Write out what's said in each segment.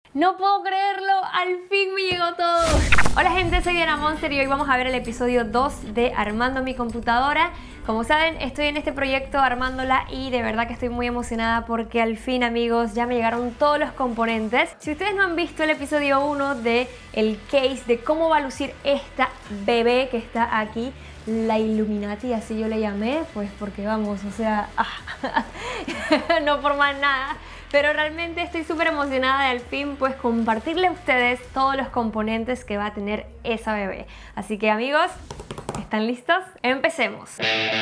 No puedo creerlo, al fin me llegó todo. Hola gente, soy Diana Monster y hoy vamos a ver el episodio 2 de Armando mi computadora. Como saben, estoy en este proyecto armándola y de verdad que estoy muy emocionada porque al fin, amigos, ya me llegaron todos los componentes. Si ustedes no han visto el episodio 1 de el case de cómo va a lucir esta bebé que está aquí, la Illuminati, así yo le llamé, pues porque vamos, o sea, no por más nada. Pero realmente estoy súper emocionada de al fin pues compartirle a ustedes todos los componentes que va a tener esa bebé. Así que amigos, ¿están listos? ¡Empecemos!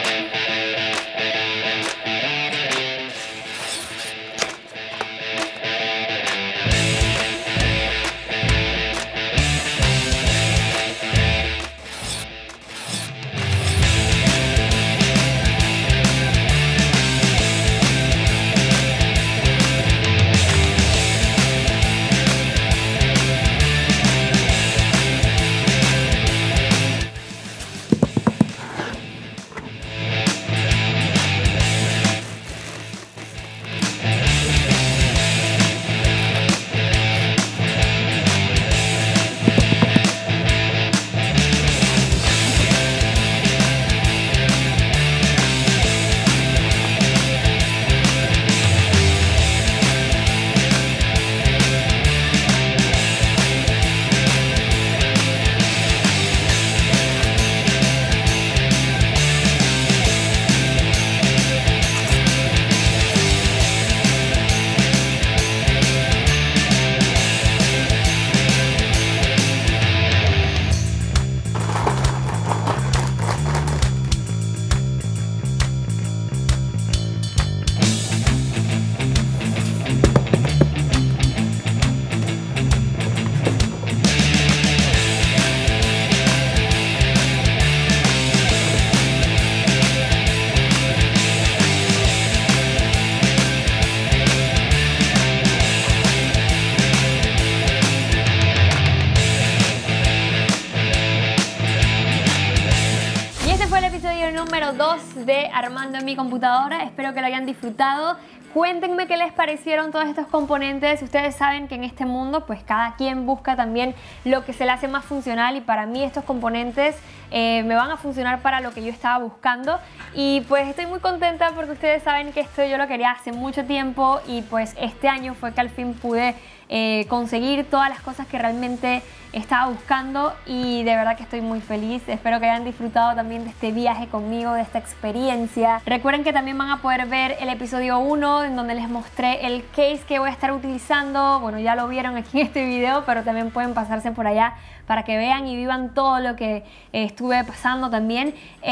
Número 2 de Armando en mi computadora. Espero que lo hayan disfrutado. Cuéntenme qué les parecieron todos estos componentes. Ustedes saben que en este mundo pues cada quien busca también lo que se le hace más funcional y para mí estos componentes me van a funcionar para lo que yo estaba buscando y pues estoy muy contenta porque ustedes saben que esto yo lo quería hace mucho tiempo y pues este año fue que al fin pude conseguir todas las cosas que realmente estaba buscando y de verdad que estoy muy feliz. Espero que hayan disfrutado también de este viaje conmigo, de esta experiencia. Recuerden que también van a poder ver el episodio 1 en donde les mostré el case que voy a estar utilizando. Bueno, ya lo vieron aquí en este video, pero también pueden pasarse por allá para que vean y vivan todo lo que estuve pasando también.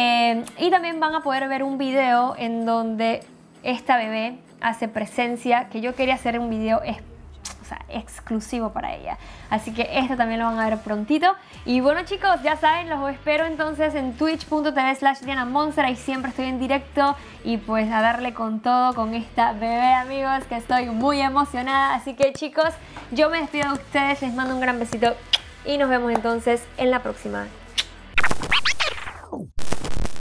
Y también van a poder ver un video en donde esta bebé hace presencia, que yo quería hacer un video exclusivo para ella. Así que este también lo van a ver prontito. Y bueno chicos, ya saben, los espero entonces en twitch.tv/DianaMonster. Ahí siempre estoy en directo y pues a darle con todo con esta bebé, amigos, que estoy muy emocionada. Así que chicos, yo me despido de ustedes, les mando un gran besito y nos vemos entonces en la próxima.